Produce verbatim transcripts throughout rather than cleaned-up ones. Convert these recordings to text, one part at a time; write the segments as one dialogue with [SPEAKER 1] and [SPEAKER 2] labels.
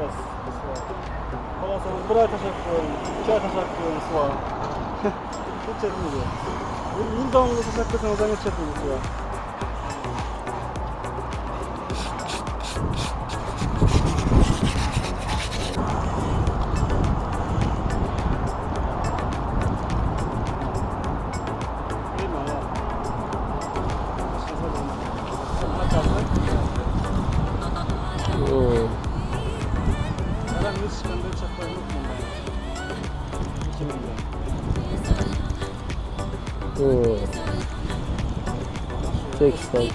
[SPEAKER 1] yapacağız. Kolarsanız bir ay taşak koyun, iki ay taşak koyun suya. Hiç çekmiyor. Yıl devamında taşak koysanız o zaman hiç çekmiyor suya.
[SPEAKER 2] seksen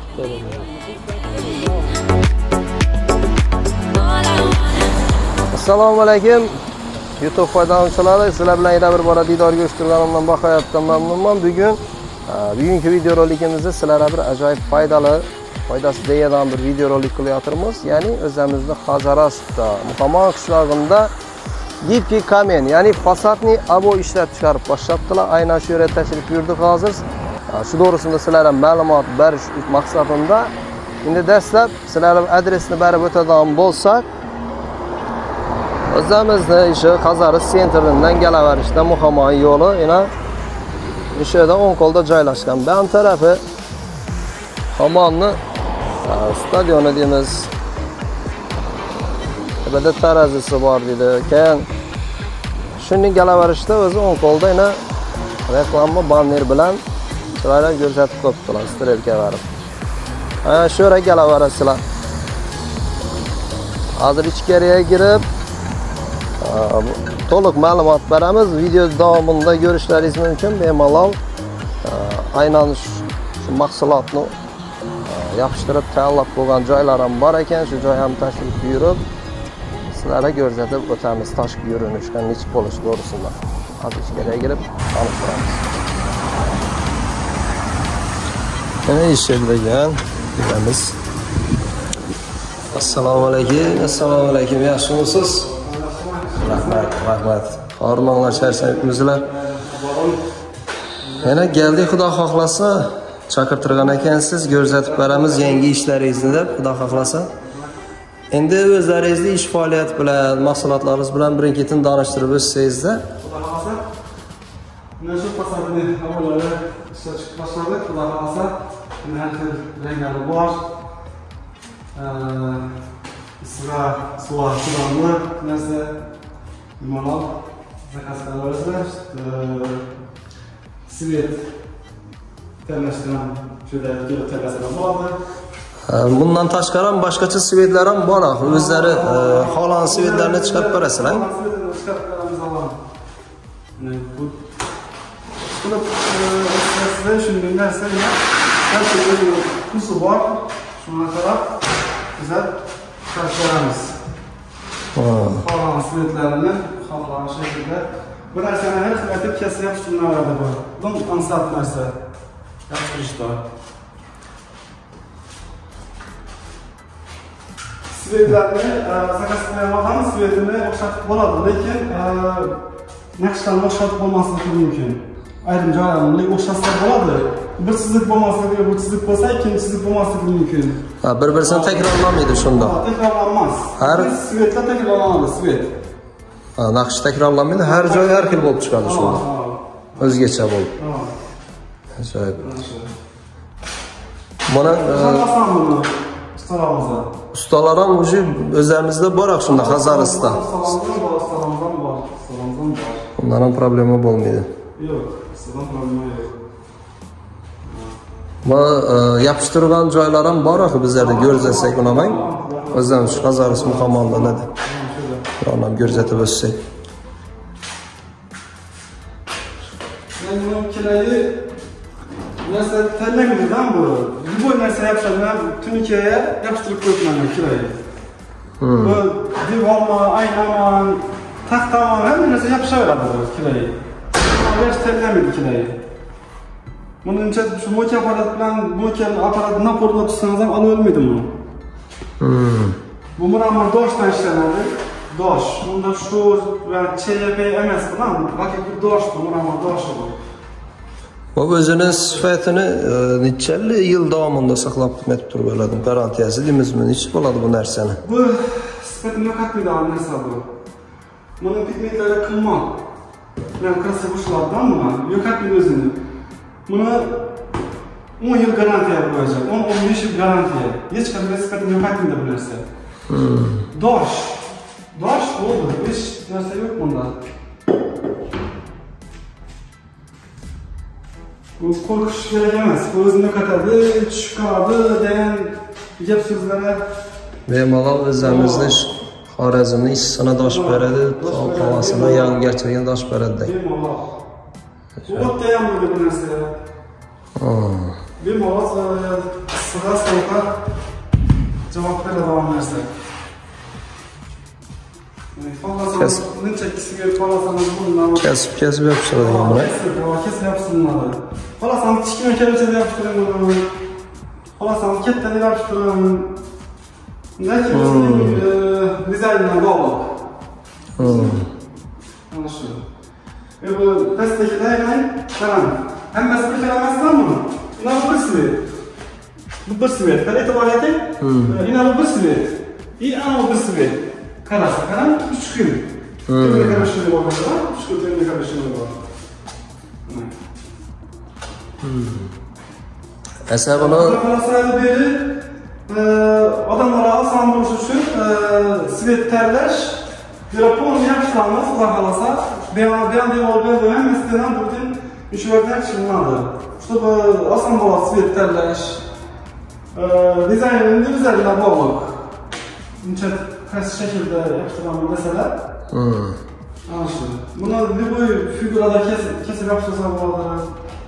[SPEAKER 2] Assalomu alaykum YouTube foydalanuvchilari, sizlar bilan yana bir bora diydor go'shtirganimdan baqayotgan mamnunman. Bugun bugungi video rolikimizda sizlarga bir ajoyib foydali, foydasi degan bir video rolik qilyapmiz. Ya'ni o'zimizning Hazarasda, Muhammad qishlog'ida Dipki kamen, ya'ni fasadni abo ishlab chiqarib boshlabdilar. Aynan shu yerga tashrif buyurdik hozir. Shu to'g'risida sizlarga ma'lumot berish maqsadida endi dastlab sizlarga adresni berib o'tadigan bo'lsak, o'zimizning ishi Hazaras sentridan Galavarishda Muhammad yo'li, yana o'sha yerda o'ng qo'lda joylashgan. Bu tarafi Hammonni stadioni deymiz. Burada tarazisi bor dedi. Keyin shunday Galavarishda o'zi o'ng qo'lda yana reklama banner bilan chiroyli ko'rsatib qo'yibdilar, strelka berib. Ana shu yerga Galavarasizlar. Hozir ichkariga kirib to'liq ma'lumot beramiz. Video davomida ko'rishlaringiz mumkin. Bemalol aynan shu mahsulotni yapıştırıp tayyorlab qo'ygan joylar ham bor ekan. Shu joy ham tashrif buyurib sizlarga ko'rsatib o'tamiz tashqi ko'rinishdan nechik bo'lishi to'g'risida. Hozir ichkariga kirib tanishtiramiz. Mana ishlangan deymiz. Assalomu alaykum. Assalomu alaykum. Yaxshimisiz? Rahmat, rahmat. Hormonlar charchayibmizlar. Yana keldik, xudo xohlasa. Chaqirtirgan ekansiz, ko'rsatib beramiz yangi ishlaringizni deb, xudo xohlasa. Endi o'zlaringizni ish faoliyati bilan, mahsulotlaringiz bilan birin-ketin tanishtirib o'tsangiz-da.
[SPEAKER 1] Xudo xohlasa, mana shu fasadni avvallari ishlab chiqib boshladik. Xudo xohlasa, har xil ranglari bor. Isra, suv, chiroyli narsa, limonad, zakaz qilaverasizlar. Svet tanlashdan juda juda tayyorlangan bo'ladi.
[SPEAKER 2] Bundan tashqari ham boshqacha svetlar ham bor. O'zlari xohlagan svetlarni chiqarib berasizlar.
[SPEAKER 1] Svetlarni chiqarib beramiz avval. Bu qilib o'tkazishda shunday narsa har xil kusi bor. Shunga qarab bizlar chiqarib beramiz. Xohlagan svetlarni xohlagan shaklda bir narsani har xil aytib kelsa ham tushunarli bor. Bu ansat narsa. Yapıştırışta. Svetlerini zakaz qilayotganmiz, svetini o'xshatib bo'ladi, lekin naqshlarni o'xshatib bo'lmasligi mumkin. Ayrim joylarni o'xshatsa bo'ladi. Bir sizlik bo'lmasligi, bir sizlik bo'lsa, ikkinchi sizlik bo'lmasligi mumkin.
[SPEAKER 2] Ha, bir-birini takrorlamaydi shunda.
[SPEAKER 1] Takrorlanmas. Har svetlar takrorlanadi, svet.
[SPEAKER 2] Ha, naqsh takrorlanmaydi, har joy har xil bo'lib chiqadi shunda. O'zgacha bo'lib. Ajoyib. Mana ustalar ham o'zi o'zimizda bor shunda Hazarasda. Bundan ham problema bo'lmaydi.
[SPEAKER 1] Yo'q, sizdan problema yo'q.
[SPEAKER 2] Va yapishtirgan joylar ham bor bizlarda ko'rsasak unamang. O'zimiz Hazaras Muhammad dedi. Biroq ham ko'rsatib o'tsak.
[SPEAKER 1] Men buni kirayi narsa tanlamayman bu. Bu narsa yapıştırgan tunikaga yapıştırib qo'yibman kirayi. Bu divorma, aynama, taxtama hamma narsa yapışaveradi bu kirayi. Hech tanlamaydi kirayi. Buningcha shu mo'ka aparat bilan mo'ka aparatni naporda tutsangiz ham olib olmaydi buni. Bu muramma doshdan ishlanadi. Dosh. Bunda shu va C P emas bilan, balki bir dosh bu muramma doshi bu.
[SPEAKER 2] Bu o'zini sifatini necha yil davomida saqlab ketib turib bo'ladi? Garantiyasi deymizmi? Necha bo'ladi bu narsani?
[SPEAKER 1] Bu sifatini qatlaydigan narsa bu. Buni pigmentlari qimmat. Men qilsa bo'shlardan buni yo'qotmaydi o'zini. Buni o'n yil garantiya qo'yacak. o'n o'n besh yil garantiya. Hech qanday sifatini yo'qotmaydi bu narsa. Dosh. Dosh bo'ldi. Hech narsa yo'q bunda. Bu qo'rqish kerak emas. O'zini yo'qotadi, tushib qoladi degan gap so'zlarga
[SPEAKER 2] bemalol o'zimizni Xorazmning ishsini dosh beradi, havasini yog'garchiligini dosh beradi.
[SPEAKER 1] Bemalol. O'tda ham bu narsa. Bemalol sig'a so'qa javob beradigan narsa. Kesib kesib yopishtiradigan buni. Kesib yopishtiriladi. Xolasam kichkina kelishida yopishtiramiz. Xolasam katta deb yopishtiramiz. Lekin o'zining dizayniga bog'liq. Mana shu. Bu pastdagilar qarang. Hammasi bir xil emasdan buni. Mana bu bir svet. Bu bir svet. Qara e'tiborga Mana bu bir svet. И ana bir svet. Qarasa, qarang, uch xil. Bunga qarashini bo'ladi, uch xil bunga qarashini bo'ladi.
[SPEAKER 2] Esa buni
[SPEAKER 1] qarasaydi beri odamlar oson bo'lishi uchun svet tanlash, telefon yaxshilamiz, xudo xolasa, beyon beyon olib hammasidan butun shu yerda chiqiladi. Чтобы oson bo'ladi svet tanlash. Dizaynning dizayniga bog'liq. Buncha qaysi shaklda yapıştıramiz desalar. Ana shu. Buni любой figurada kesib kesib yapishtirsa bo'ladi.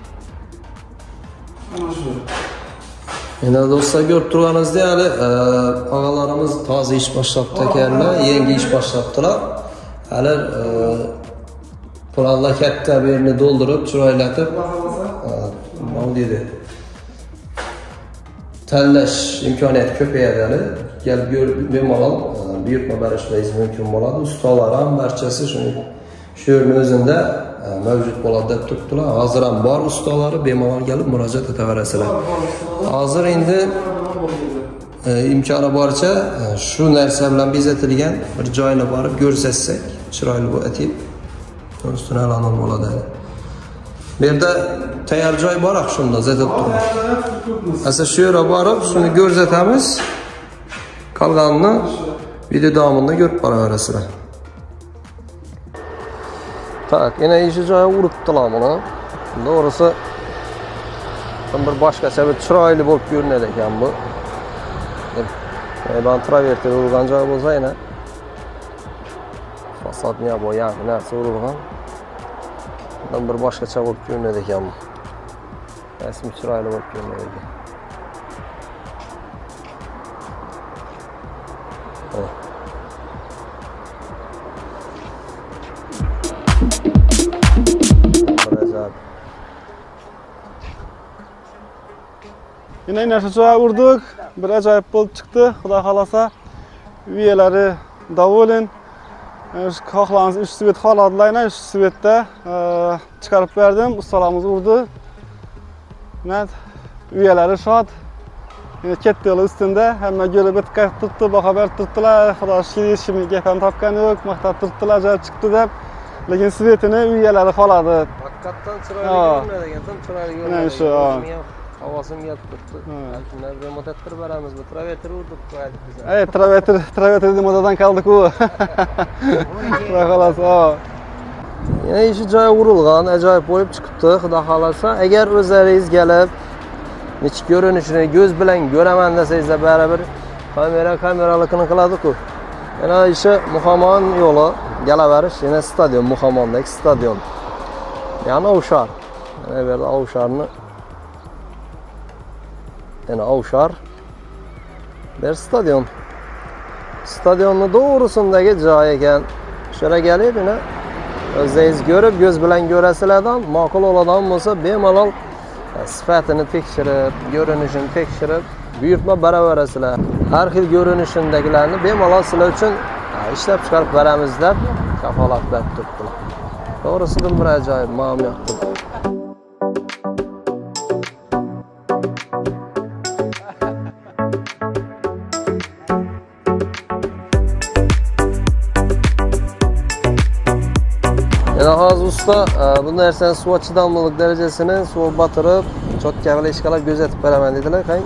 [SPEAKER 1] Ana shu.
[SPEAKER 2] Endi do'stlar ko'rib turganingizdek, hali og'alarimiz toza ish boshlabdi ekanlar, yangi ish boshlabdilar. Hali qurollar katta bir yerini to'ldirib, chiroylatib, nima deydi? Tanlash imkoniyati ko'payadi hali. Kelib ko'rib bemalol buyurtma berishingiz mumkin bo'ladi. Ustalar ham barchasi shuni shu yerning o'zida mavjud bo'ladi deb turibdilar. Hozir ham bor ustalari bemalol kelib murojaat etaverasizlar. Hozir endi imkoni boricha shu narsa bilan bezatilgan bir joyni borib ko'rsatsak, chiroyli bo'lib, ustuna alanol bo'ladi. Bu yerda tayyor joy bor-ku shunda zatat turibdi. Asa shu yerga borib shuni ko'rsatamiz. Qolganini video davomida ko'rib boraverasizlar. Tak, yana ishi joyi uribdilar buni. To'g'risi bir boshqacha bir chiroyli bo'lib ko'rinadi ekan bu. Ben travertga urgan joy bo'lsa yana fasodni bu yaxshi narsa urgan. Bundan bir boshqacha bo'lib ko'rinadi ekan bu. Rasmi chiroyli bo'lib ko'rinadi ekan.
[SPEAKER 1] Yine yine şu joy urdik. Bir ajoyib bo'lib chiqdi. Xudo xolasa uyalari davolen. Xohlasangiz uch svet xoladilar, uch svetda chiqarib berdim. Ustalarimiz urdi. Mana uyalari shod. Yine katta yo'l ustida hamma ko'rib o'tib turibdi, baho berib turibdilar. Xudo shukr, ishimni gap ham topgani yo'q, maqtab turibdilar, ajoyib chiqdi deb. Lekin svetini uyalari qoladi.
[SPEAKER 2] Haqiqatan chiroyli ko'rinadi ekan, chiroyli ko'rinadi.
[SPEAKER 1] Mana shu.
[SPEAKER 2] Havasim kelib turibdi. Shundan remont ettirib beramiz, bu traverter urdik qo'ydik biz.
[SPEAKER 1] Ey, traverter, traverter modadan qoldik-ku. Xudo xolasa.
[SPEAKER 2] Yana ishi joyi urilgan, ajoyib bo'lib chiqibdi, xudo xolasa. Agar o'zlaringiz kelib nechki ko'rinishini ko'z bilan ko'raman desangizlar, baribir kamera kameralikini qiladi-ku. Yana ishi Muhammon yo'li, Galavarish, yana stadion, Muhammondagi stadion. Yana Ovshar. Mana bu yerda Ovsharni yana Ovshar. Bir stadion. Stadionning to'g'risindagi joy ekan. Shura kelib, yana o'zingiz ko'rib, ko'z bilan ko'rasizlardan, ma'qul bo'ladigan bo'lsa, bemalol sifatini tekshirib, ko'rinishini tekshirib, buyurtma beraverasizlar. Har xil ko'rinishindagilarni bemalol sizlar uchun ishlab chiqarib beramiz deb kafolat berib turibdilar. To'g'risidan bir ajoyib, men yoqdim. Yana hozir usta bu narsani suv chidamlilik darajasini suv batırıp cho'tka bilan ishqalab ko'zatib beraman dedilar. Qani?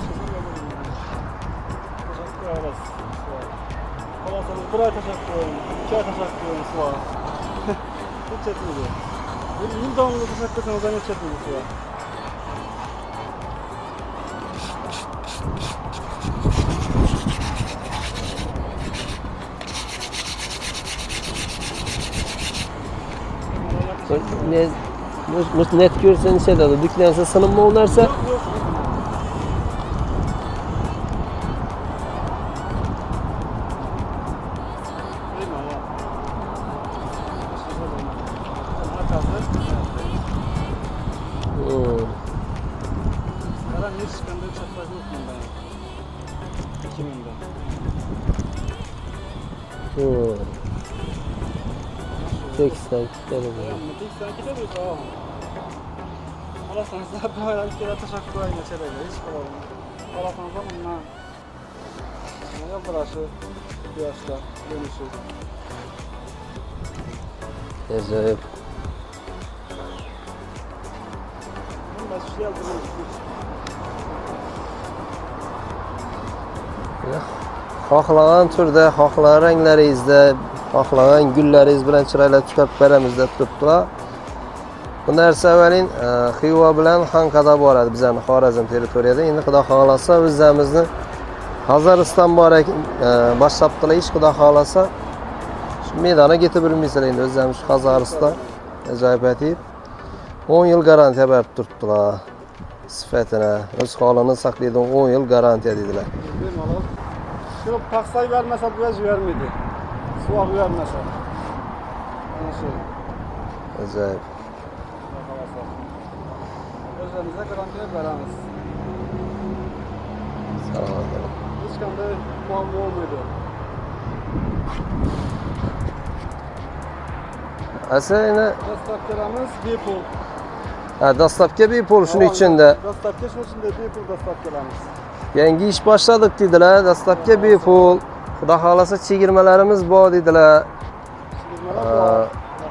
[SPEAKER 1] Bir ay teşekkür ederim. İki ay teşekkür ederim suva. Hiç etmedi. Bir yıl devamlı teşekkür etseniz ben hiç etmedi suva.
[SPEAKER 2] Ne, bu net görsen şey dedi. Düklense sınınma o narsa. seksen gidelim.
[SPEAKER 1] seksen gidelim tamam. Alasanız da böyle bir kere teşekkür ederim mesela hiç kalalım. Alasanız da bununla ne yapılaşı bu yaşta dönüşü.
[SPEAKER 2] Acayip.
[SPEAKER 1] Ben şu yazdım.
[SPEAKER 2] Xohlagan turda, xohlagan ranglaringizda, xohlagan gullaringiz bilan chiroylab chiqarib beramiz deb turibdilar. Bu narsa avvalin Xiva bilan Xankada boradi bizning Xorazm territoriyada. Endi xudo xolasa o'zimizni Qozariston bor ekan, boshlabdilar ish xudo xolasa. Shu maydonga ketib bilmaysizlar endi o'zimiz Qozariston ajoyib aytib. o'n yil garantiya berib turibdilar. Sifatini, o'z holini saqlaydi, o'n yil garantiya dedilar.
[SPEAKER 1] Şu paksayı vermese bu yaş vermedi. Suak vermese. Yani şey.
[SPEAKER 2] Acayip.
[SPEAKER 1] Özlerinize garantiye veremiz.
[SPEAKER 2] Sağ olun.
[SPEAKER 1] Hiç kendi puan olmadı.
[SPEAKER 2] Aslında
[SPEAKER 1] Dastlapkelerimiz bir pul.
[SPEAKER 2] ha, dastlabki bepul şunun içinde.
[SPEAKER 1] Dastlapke şunun içinde bir pul dastlapkelerimiz.
[SPEAKER 2] Yangi iş başladık dediler. Dastlabki bepul. Xudo xolasa chegirmalarimiz bor dedilar.
[SPEAKER 1] Chegirmalar bor.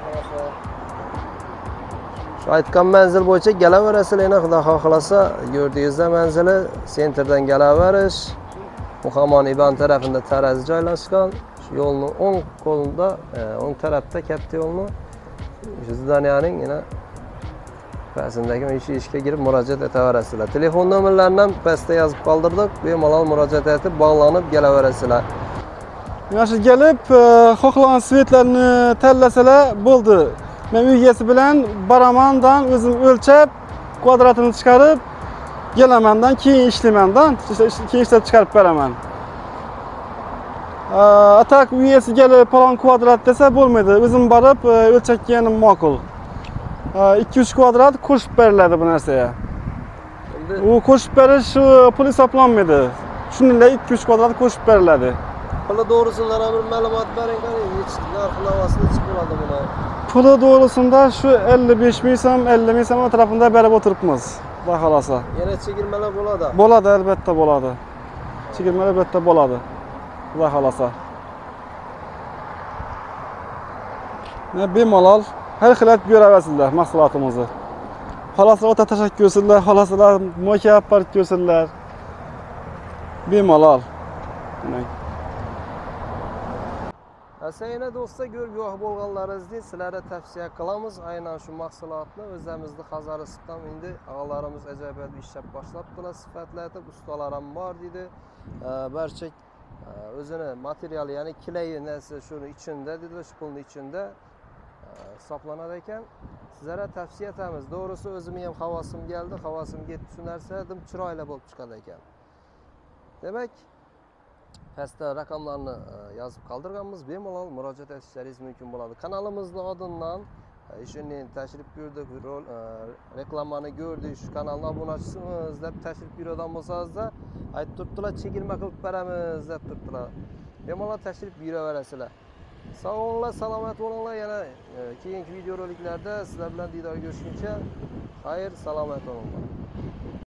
[SPEAKER 2] Şu aytgan manzil bo'yicha kelaverasizlar, endi xudo xolasa yurdingizda manzili sentrdan kelaverish. Muhammad İban tarafında tarazi joylashgan. Shu yo'lning o'ng qo'lida, o'ng tarafda katta yo'lni shu Zidaniyaning yana pastindagi ishi ishga girib murojaat etaverasizlar. Telefon nomerlarini ham pastda yozib qoldirdik. Bemalol murojaat etib bog'lanib kelaverasizlar.
[SPEAKER 1] Yaxshi kelib, xohlagan svetlarni tanlasalar bo'ldi. Men uy egasi bilan baramandan o'zim o'lchab, kvadratini chiqarib, kelamandan keyin ishlaymandan, keyin ishlab chiqarib beraman. Atak uy egasi kelib palon kvadrat desa bo'lmaydi. O'zim borib o'lchab kelganim ma'qul. ikki uch kvadrat qo'shib beriladi bu narsaga. U qo'shib berish pul hisoblanmaydi. Shuningdek ikki uch kvadrat qo'shib beriladi.
[SPEAKER 2] Puli doğrusundan bir ma'lumot bering, qani narx navosini chiqib bo'ladi buni.
[SPEAKER 1] Puli doğrusunda şu elli besh ming so'm, elli ming so'm atrofida berib o'tiribmiz. Xudo xolasa.
[SPEAKER 2] Yana chegirmalar bo'ladi.
[SPEAKER 1] Bo'ladi, albatta bo'ladi. Chegirmalar albatta bo'ladi. Xudo xolasa. Ne bemalol har xil aytib beraversinlar mahsulotimizni. Xolasa o'ta tashakkur qilsinlar, xolasalar mo'kab parib ko'rsinlar. Bemalol.
[SPEAKER 2] Asayna do'stlar, guvoh bo'lganlaringizni sizlarga tavsiya qilamiz. Aynan shu mahsulotni o'zimizning Qozariston endi og'alarimiz ajoyib ishlab boshlabdilar, sifatlarda ustalar ham bor dedi. Barcha o'zini materiali, ya'ni kilayi narsa shuni ichida dedilar, shu pulning ichida hisoblanar ekan. Sizlarga tavsiya etamiz. Doğrusu o'zimga ham havosim keldi, havosim ketdi, shu narsa dim chiroyli bo'lib chiqadi ekan. Demak, pastda raqamlarni yozib qoldirganmiz. Bemalol murojaat etishlaringiz mumkin bo'ladi. Kanalimizning odindan ishini tashrif buyurdik, reklamani ko'rdik, shu kanalni obunachisiz deb tashrif buyurgan bo'lsangizda aytib turibdilar, chegirma qilib beramiz deb turibdilar. Bemalol tashrif buyuraverasizlar. Sog' bo'linglar, salomat bo'linglar. Yana keyingi videoroliklarda sizlar bilan diydor ko'rishguncha xayr, salomat bo'linglar.